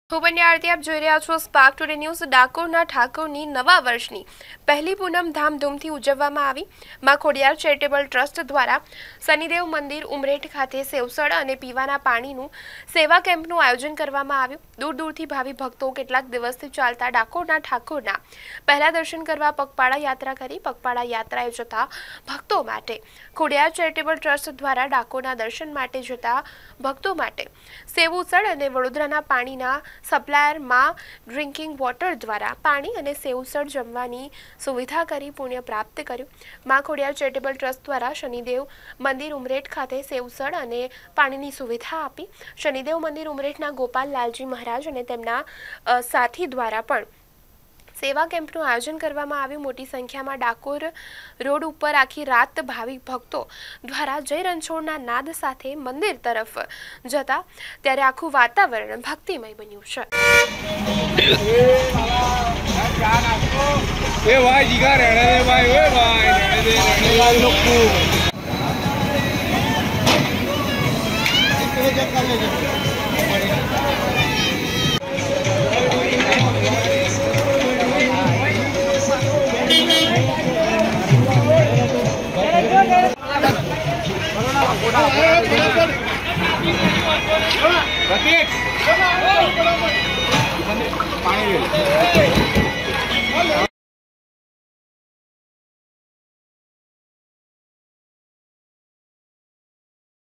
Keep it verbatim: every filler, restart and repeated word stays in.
હું બન્યા આરતી આપ જોઈ રહ્યા છો સ્પાર્ક ટુડે ન્યૂઝ। ડાકોરના ઠાકોરની નવા વર્ષની પહેલી પૂનમ ધામધૂમથી ઉજવવામાં આવી। માં ખોડિયાર ચેરિટેબલ ટ્રસ્ટ દ્વારા શનિદેવ મંદિર ઉમરેઠ ખાતે સેવસળ અને પીવાના પાણીનું સેવા કેમ્પનું આયોજન કરવામાં આવ્યું। દૂર દૂરથી ભાવિ ભક્તો કેટલાક દિવસથી ચાલતા ડાકોરના ઠાકોરના પહેલા દર્શન કરવા પગપાળા યાત્રા કરી। પગપાળા યાત્રાએ જતા ભક્તો માટે ખોડિયાર ચેરિટેબલ ટ્રસ્ટ દ્વારા ડાકોરના દર્શન માટે જતા ભક્તો માટે સેવસળ અને વડોદરાના પાણીના સપ્લાયર માં ડ્રિંકિંગ વોટર દ્વારા પાણી અને સેવસળ જમવાની સુવિધા કરી પુણ્ય પ્રાપ્ત કર્યું। માં ખોડિયાર ચેરિટેબલ ટ્રસ્ટ દ્વારા શનિદેવ મંદિર ઉમરેઠ ખાતે સેવસળ અને પાણીની સુવિધા આપી। શનિદેવ મંદિર ઉમરેઠના ગોપાલ લાલજી મહારાજ અને તેમના સાથી દ્વારા પણ સેવા કેમ્પનું આયોજન કરવામાં આવ્યું। મોટી સંખ્યામાં ડાકોર રોડ ઉપર આખી રાત ભાવિક ભક્તો દ્વારા જય રણછોડના નાદ સાથે મંદિર તરફ જતા ત્યારે આખું વાતાવરણ ભક્તિમય બન્યું છે। એ ભાઈ જીગા રહેણે દે ભાઈ ઓય ભાઈ રહેણે દે રહેણે ભાઈ લોકો એક ચેક કર લેજો। पानी